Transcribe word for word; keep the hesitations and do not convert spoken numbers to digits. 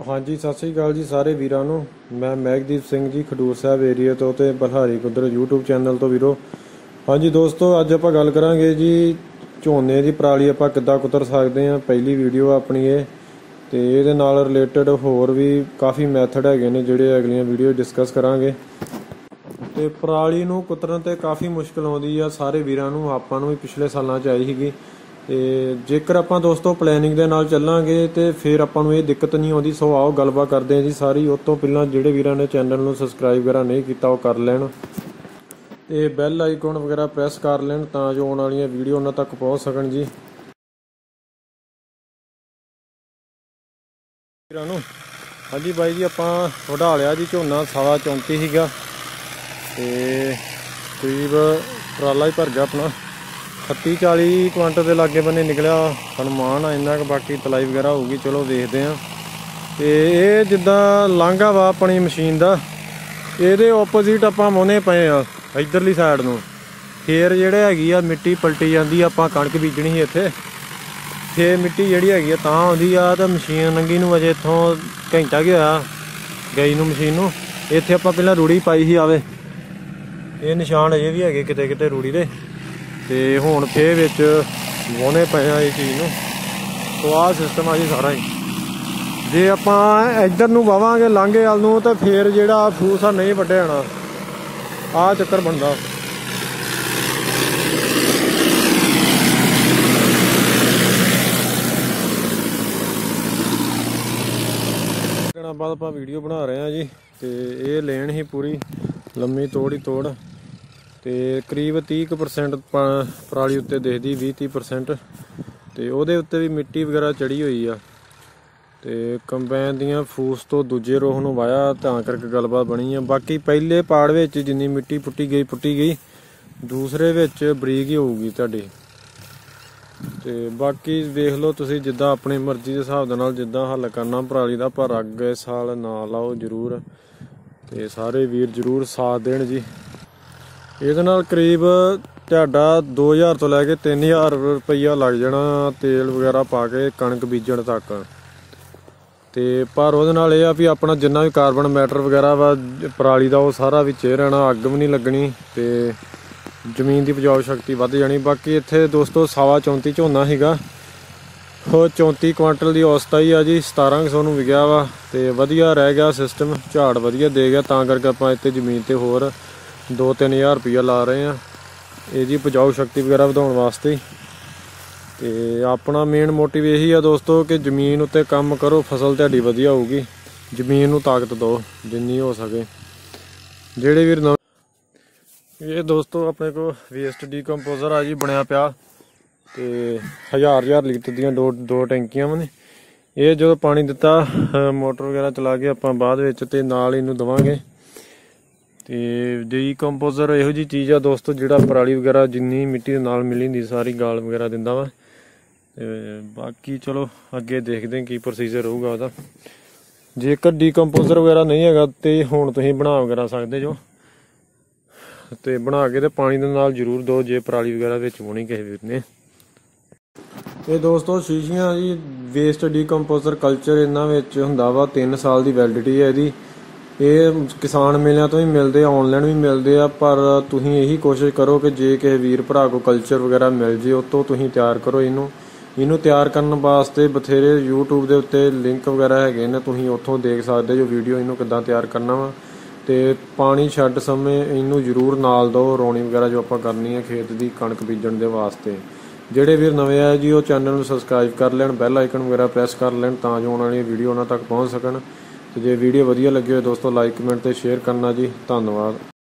ਹਾਂਜੀ ਸਤਿ ਸ੍ਰੀ ਅਕਾਲ ਜੀ ਸਾਰੇ ਵੀਰਾਂ ਨੂੰ। ਮੈਂ ਮਹਿਕਦੀਪ ਸਿੰਘ ਜੀ ਖਡੂਰ ਸਾਹਿਬ ਏਰੀਆ ਤੋਂ ਤੇ ਬਲਹਾਰੀ ਕੁਦਰ YouTube ਚੈਨਲ ਤੋਂ ਵੀਰੋ। ਹਾਂਜੀ ਦੋਸਤੋ, ਅੱਜ ਆਪਾਂ ਗੱਲ ਕਰਾਂਗੇ ਜੀ ਝੋਨੇ ਦੀ ਪਰਾਲੀ ਆਪਾਂ ਕਿੱਦਾਂ ਕੁਤਰ ਸਕਦੇ ਹਾਂ। ਪਹਿਲੀ ਵੀਡੀਓ ਆਪਣੀ ਇਹ ਤੇ ਇਹਦੇ ਨਾਲ ਰਿਲੇਟਡ ਹੋਰ ਵੀ ਕਾਫੀ ਮੈਥਡ ਹੈਗੇ ਨੇ ਜਿਹੜੇ ਅਗਲੀਆਂ ਵੀਡੀਓ ਡਿਸਕਸ ਕਰਾਂਗੇ। ਤੇ ਪਰਾਲੀ ਨੂੰ ਕੁਤਰਨ ਤੇ ਕਾਫੀ ਮੁਸ਼ਕਿਲ ਆਉਂਦੀ ਆ ਸਾਰੇ ਵੀਰਾਂ ਨੂੰ, ਆਪਾਂ ਨੂੰ ਵੀ ਪਿਛਲੇ ਸਾਲਾਂ 'ਚ ਆਈ ਸੀਗੀ। ਤੇ ਜੇਕਰ ਆਪਾਂ ਦੋਸਤੋ ਪਲੈਨਿੰਗ ਦੇ ਨਾਲ ਚੱਲਾਂਗੇ ਤੇ ਫਿਰ ਆਪਾਂ ਨੂੰ ਇਹ ਦਿੱਕਤ ਨਹੀਂ ਆਉਂਦੀ। ਸੋ ਆਓ ਗੱਲਬਾਤ ਕਰਦੇ ਹਾਂ ਜੀ ਸਾਰੀ। ਉਸ ਤੋਂ ਪਹਿਲਾਂ ਜਿਹੜੇ ਵੀਰਾਂ ਨੇ ਚੈਨਲ ਨੂੰ ਸਬਸਕ੍ਰਾਈਬ ਵਗੈਰਾ ਨਹੀਂ ਕੀਤਾ ਉਹ ਕਰ ਲੈਣ ਤੇ ਬੈਲ ਆਈਕਨ ਵਗੈਰਾ ਪ੍ਰੈਸ ਕਰ ਲੈਣ ਤਾਂ ਜੋ ਆਉਣ ਵਾਲੀਆਂ ਵੀਡੀਓ ਉਹਨਾਂ ਤੱਕ ਪਹੁੰਚ ਸਕਣ ਜੀ ਵੀਰਾਂ ਨੂੰ। ਹਾਂਜੀ ਬਾਈ ਜੀ, ਆਪਾਂ ਵਢਾ ਲਿਆ ਜੀ ਝੋਨਾ ਸਾਲਾ ਚੌਂਤੀ ਸੀਗਾ ਤੇ ਕਰੀਬ ਟਰਾਲਾ ਹੀ ਭਰ ਗਿਆ ਆਪਣਾ। ਅਠੱਤੀ ਚਾਲੀ ਕੁਆਂਟਲ ਦੇ ਲਾਗੇ ਬੰਨੇ ਨਿਕਲਿਆ ਹਨੁਮਾਨ ਆ ਇੰਨਾ ਕੁ, ਬਾਕੀ ਤਲਾਈ ਵਗੈਰਾ ਹੋਊਗੀ, ਚਲੋ ਦੇਖਦੇ ਹਾਂ। ਤੇ ਇਹ ਜਿੱਦਾਂ ਲਾਂਘਾ ਵਾ ਆਪਣੀ ਮਸ਼ੀਨ ਦਾ, ਇਹਦੇ ਓਪੋਜ਼ਿਟ ਆਪਾਂ ਮੋਹਨੇ ਪਏ ਆ ਇੱਧਰਲੀ ਸਾਈਡ ਨੂੰ। ਫੇਰ ਜਿਹੜੇ ਹੈਗੀ ਆ ਮਿੱਟੀ ਪਲਟੀ ਜਾਂਦੀ ਆ, ਆਪਾਂ ਕਣਕ ਬੀਜਣੀ ਸੀ ਇੱਥੇ, ਫੇਰ ਮਿੱਟੀ ਜਿਹੜੀ ਹੈਗੀ ਆ ਤਾਂ ਆਉਂਦੀ ਆ। ਤਾਂ ਮਸ਼ੀਨ ਲੰਘੀ ਨੂੰ ਅਜੇ ਇੱਥੋਂ ਘੰਟਾ ਕੀ ਹੋਇਆ ਗਈ ਨੂੰ ਮਸ਼ੀਨ ਨੂੰ। ਇੱਥੇ ਆਪਾਂ ਪਹਿਲਾਂ ਰੂੜੀ ਪਾਈ ਸੀ, ਆਵੇ ਇਹ ਨਿਸ਼ਾਨ ਅਜੇ ਵੀ ਹੈਗੇ ਕਿਤੇ ਕਿਤੇ ਰੂੜੀ ਦੇ। ਤੇ ਹੁਣ ਫੇਰ ਵਿੱਚ ਵਾਹੁਣੇ ਪਏ ਆ ਇਹ ਚੀਜ਼ ਨੂੰ। ਸੋ ਆਹ ਸਿਸਟਮ ਆ ਜੀ ਸਾਰਾ ਹੀ। ਜੇ ਆਪਾਂ ਇੱਧਰ ਨੂੰ ਵਾਵਾਂਗੇ ਲਾਂਘੇ ਵੱਲ ਨੂੰ ਤਾਂ ਫੇਰ ਜਿਹੜਾ ਫੂਸ ਆ ਨਹੀਂ ਵੱਢਿਆ ਜਾਣਾ, ਆਹ ਚੱਕਰ ਬਣਦਾ। ਬਾਅਦ ਆਪਾਂ ਵੀਡੀਓ ਬਣਾ ਰਹੇ ਹਾਂ ਜੀ। ਤੇ ਇਹ ਲੇਨ ਹੀ ਪੂਰੀ ਲੰਮੀ ਤੋੜ ਹੀ ਤੋੜ ਤੇ ਕਰੀਬ ਤੀਹ ਕੁ ਪਰਸੈਂਟ ਪਰਾਲੀ ਉੱਤੇ ਦਿਖਦੀ, ਵੀਹ ਤੀਹ ਪਰਸੈਂਟ। ਤੇ ਉਹਦੇ ਉੱਤੇ ਵੀ ਮਿੱਟੀ ਵਗੈਰਾ ਚੜੀ ਹੋਈ ਆ ਤੇ ਕੰਬਾਈਨ ਦੀਆਂ ਫੂਸ ਤੋਂ ਦੂਜੇ ਰੋਹ ਨੂੰ ਵਾਇਆ, ਤਾਂ ਕਰਕੇ ਗੱਲਬਾਤ ਬਣੀ ਆ। ਬਾਕੀ ਪਹਿਲੇ ਪਾੜ ਵਿੱਚ ਜਿੰਨੀ ਮਿੱਟੀ ਪੁੱਟੀ ਗਈ ਪੁੱਟੀ ਗਈ, ਦੂਸਰੇ ਵਿੱਚ ਬਰੀਕ ਹੀ ਹੋਊਗੀ ਤੁਹਾਡੀ। ਤੇ ਬਾਕੀ ਵੇਖ ਲਓ ਤੁਸੀਂ ਜਿੱਦਾਂ ਆਪਣੀ ਮਰਜ਼ੀ ਦੇ ਹਿਸਾਬ ਦੇ ਨਾਲ ਜਿੱਦਾਂ ਹੱਲ ਕਰਨਾ ਪਰਾਲੀ ਦਾ। ਪਰ ਅੱਗ ਇਸ ਸਾਲ ਨਾ ਲਾਓ ਜ਼ਰੂਰ, ਤੇ ਸਾਰੇ ਵੀਰ ਜ਼ਰੂਰ ਸਾਥ ਦੇਣ ਜੀ। ਇਹਦੇ ਨਾਲ ਕਰੀਬ ਤੁਹਾਡਾ ਦੋ ਹਜ਼ਾਰ ਤੋਂ ਲੈ ਕੇ ਤਿੰਨ ਹਜ਼ਾਰ ਰੁਪਈਆ ਲੱਗ ਜਾਣਾ ਤੇਲ ਵਗੈਰਾ ਪਾ ਕੇ ਕਣਕ ਬੀਜਣ ਤੱਕ। ਤੇ ਪਰ ਉਹਦੇ ਨਾਲ ਇਹ ਆ ਵੀ ਆਪਣਾ ਜਿੰਨਾ ਵੀ ਕਾਰਬਨ ਮੈਟਰ ਵਗੈਰਾ ਵਾ ਪਰਾਲੀ ਦਾ ਉਹ ਸਾਰਾ ਵਿੱਚ ਹੀ ਰਹਿਣਾ, ਅੱਗ ਵੀ ਨਹੀਂ ਲੱਗਣੀ ਤੇ ਜ਼ਮੀਨ ਦੀ ਉਪਜਾਊ ਸ਼ਕਤੀ ਵੱਧ ਜਾਣੀ। ਬਾਕੀ ਇੱਥੇ ਦੋਸਤੋ ਸਾਵਾ ਚੌਂਤੀ ਝੋਨਾ ਸੀਗਾ, ਉਹ ਚੌਂਤੀ ਕੁਆਂਟਲ ਦੀ ਔਸਤ ਹੀ ਆ ਜੀ, ਸਤਾਰਾਂ ਕੁ ਸੌ ਨੂੰ ਵਿਕਿਆ ਵਾ। ਤੇ ਵਧੀਆ ਰਹਿ ਗਿਆ ਸਿਸਟਮ, ਝਾੜ ਵਧੀਆ ਦੇ ਗਿਆ, ਤਾਂ ਕਰਕੇ ਆਪਾਂ ਇੱਥੇ ਜ਼ਮੀਨ ਤੇ ਹੋਰ ਦੋ ਤਿੰਨ ਹਜ਼ਾਰ ਰੁਪਈਆ ਲਾ ਰਹੇ ਹਾਂ ਇਹ ਜੀ ਉਪਜਾਊ ਸ਼ਕਤੀ ਵਗੈਰਾ ਵਧਾਉਣ ਵਾਸਤੇ। ਤੇ ਆਪਣਾ ਮੇਨ ਮੋਟਿਵ ਇਹੀ ਆ ਦੋਸਤੋ ਕਿ ਜ਼ਮੀਨ ਉੱਤੇ ਕੰਮ ਕਰੋ, ਫਸਲ ਤੁਹਾਡੀ ਵਧੀਆ ਹੋਊਗੀ। ਜ਼ਮੀਨ ਨੂੰ ਤਾਕਤ ਦਿਓ ਜਿੰਨੀ ਹੋ ਸਕੇ। ਜਿਹੜੇ ਵੀਰ ਨਵੇਂ ਇਹ ਦੋਸਤੋ ਆਪਣੇ ਕੋਲ ਵੇਸਟ ਡੀਕੰਪੋਜ਼ਰ ਆ ਜੀ ਬਣਿਆ ਪਿਆ, ਤੇ ਹਜ਼ਾਰ ਹਜ਼ਾਰ ਲੀਟਰ ਦੀਆਂ ਦੋ ਦੋ ਟੈਂਕੀਆਂ ਵਾ ਨੇ। ਇਹ ਜਦੋਂ ਪਾਣੀ ਦਿੱਤਾ ਮੋਟਰ ਵਗੈਰਾ ਚਲਾ ਕੇ ਆਪਾਂ ਬਾਅਦ ਵਿੱਚ ਤੇ ਨਾਲ ਇਹਨੂੰ ਦੇਵਾਂਗੇ। ਤੇ ਡੀਕੰਪੋਜ਼ਰ ਇਹੋ ਜਿਹੀ ਚੀਜ਼ ਆ ਦੋਸਤੋ ਜਿਹੜਾ ਪਰਾਲੀ ਵਗੈਰਾ ਜਿੰਨੀ ਮਿੱਟੀ ਦੇ ਨਾਲ ਮਿਲੀ ਹੁੰਦੀ ਸਾਰੀ ਗਾਲ ਵਗੈਰਾ ਦਿੰਦਾ ਵਾ। ਤੇ ਬਾਕੀ ਚਲੋ ਅੱਗੇ ਦੇਖਦੇ ਹਾਂ ਕੀ ਪ੍ਰੋਸੀਜਰ ਹੋਊਗਾ ਉਹਦਾ। ਜੇਕਰ ਡੀਕੰਪੋਜ਼ਰ ਵਗੈਰਾ ਨਹੀਂ ਹੈਗਾ ਤੇ ਹੁਣ ਤੁਸੀਂ ਬਣਾ ਵਗੈਰਾ ਸਕਦੇ ਜੋ, ਤੇ ਬਣਾ ਕੇ ਤੇ ਪਾਣੀ ਦੇ ਨਾਲ ਜ਼ਰੂਰ ਦਿਓ ਜੇ ਪਰਾਲੀ ਵਗੈਰਾ ਵਿੱਚ ਹੋਣੀ ਕਿਸੇ ਵੀਰ ਨੇ। ਇਹ ਦੋਸਤੋ ਸ਼ੀਸ਼ੀਆਂ ਜੀ ਵੇਸਟ ਡੀਕੰਪੋਜ਼ਰ ਕਲਚਰ, ਇਹਨਾਂ ਵਿੱਚ ਹੁੰਦਾ ਵਾ ਤਿੰਨ ਸਾਲ ਦੀ ਵੈਲਿਡਿਟੀ ਹੈ ਇਹਦੀ। ਇਹ ਕਿਸਾਨ ਮੇਲਿਆਂ ਤੋਂ ਹੀ ਮਿਲਦੇ ਆ, ਆਨਲਾਈਨ ਵੀ ਮਿਲਦੇ ਆ। ਪਰ ਤੁਸੀਂ ਇਹੀ ਕੋਸ਼ਿਸ਼ ਕਰੋ ਕਿ ਜੇ ਕਿਸੇ ਵੀਰ ਭਰਾ ਕੋ ਕਲਚਰ ਵਗੈਰਾ ਮਿਲ ਜੇ ਉਹ ਤੋਂ ਤੁਸੀਂ ਤਿਆਰ ਕਰੋ ਇਹਨੂੰ। ਇਹਨੂੰ ਤਿਆਰ ਕਰਨ ਵਾਸਤੇ ਬਥੇਰੇ YouTube ਦੇ ਉੱਤੇ ਲਿੰਕ ਵਗੈਰਾ ਹੈਗੇ ਨੇ, ਤੁਸੀਂ ਉੱਥੋਂ ਦੇਖ ਸਕਦੇ ਜੋ ਵੀਡੀਓ ਇਹਨੂੰ ਕਿੱਦਾਂ ਤਿਆਰ ਕਰਨਾ ਵਾ। ਤੇ ਪਾਣੀ ਛੱਡ ਸਮੇਂ ਇਹਨੂੰ ਜ਼ਰੂਰ ਨਾਲ ਦਿਓ, ਰੌਣੀ ਵਗੈਰਾ ਜੋ ਆਪਾਂ ਕਰਨੀ ਹੈ ਖੇਤ ਦੀ ਕਣਕ ਬੀਜਣ ਦੇ ਵਾਸਤੇ। ਜਿਹੜੇ ਵੀਰ ਨਵੇਂ ਆਏ ਜੀ ਉਹ ਚੈਨਲ ਨੂੰ ਸਬਸਕ੍ਰਾਈਬ ਕਰ ਲੈਣ, ਬੈਲ ਆਈਕਨ ਵਗੈਰਾ ਪ੍ਰੈਸ ਕਰ ਲੈਣ ਤਾਂ ਜੋ ਆਉਣ ਵਾਲੀ ਵੀਡੀਓ ਉਹਨਾਂ ਤੱਕ ਪਹੁੰਚ ਸਕਣ। ਤੇ ਜੇ ਵੀਡੀਓ ਵਧੀਆ ਲੱਗੀ ਹੋਵੇ ਦੋਸਤੋ ਲਾਈਕ ਕਮੈਂਟ ਤੇ ਸ਼ੇਅਰ ਕਰਨਾ ਜੀ। ਧੰਨਵਾਦ।